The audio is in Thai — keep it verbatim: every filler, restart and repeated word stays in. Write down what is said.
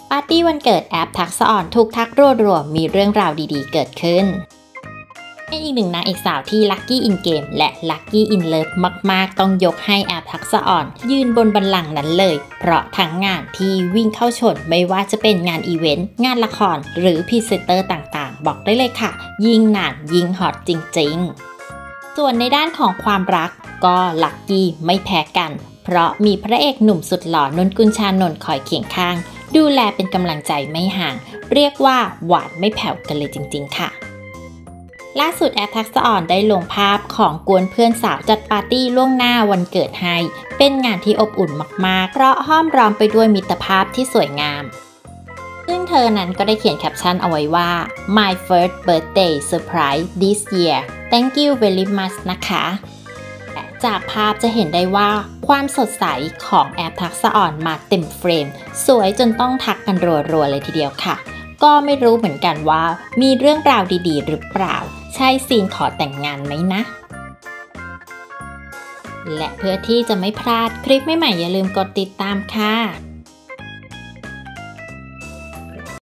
ปาร์ตี้วันเกิดแอปทักษะอ่อนถูกทักรัวๆมีเรื่องราวดีๆเกิดขึ้นเป็นอีกหนึ่งนางเอกสาวที่ลัคกี้อินเกมและลัคกี้อินเลิฟมากๆต้องยกให้แอปทักษะอ่อนยืนบนบัลลังก์นั้นเลยเพราะทั้งงานที่วิ่งเข้าชนไม่ว่าจะเป็นงานอีเวนต์งานละครหรือพรีเซนเตอร์ต่างๆบอกได้เลยค่ะยิ่งนานยิ่งฮอตจริงๆส่วนในด้านของความรักก็ลัคกี้ไม่แพ้กันเพราะมีพระเอกหนุ่มสุดหล่อนนกุลชานนท์คอยเคียงข้างดูแลเป็นกำลังใจไม่ห่างเรียกว่าหวานไม่แผ่วกันเลยจริงๆค่ะล่าสุดแอปทักษะอ่อนได้ลงภาพของกวนเพื่อนสาวจัดปาร์ตี้ล่วงหน้าวันเกิดให้เป็นงานที่อบอุ่นมากๆเพราะห้อมล้อมไปด้วยมิตรภาพที่สวยงามซึ่งเธอนั้นก็ได้เขียนแคปชั่นเอาไว้ว่า my first birthday surprise this year thank you very much นะคะจากภาพจะเห็นได้ว่าความสดใสของแอปทักษะอ่อนมาเต็มเฟรมสวยจนต้องทักกันรัวๆเลยทีเดียวค่ะก็ไม่รู้เหมือนกันว่ามีเรื่องราวดีๆหรือเปล่าใช่ซีนขอแต่งงานไหมนะและเพื่อที่จะไม่พลาดคลิปใหม่ๆอย่าลืมกดติดตามค่ะ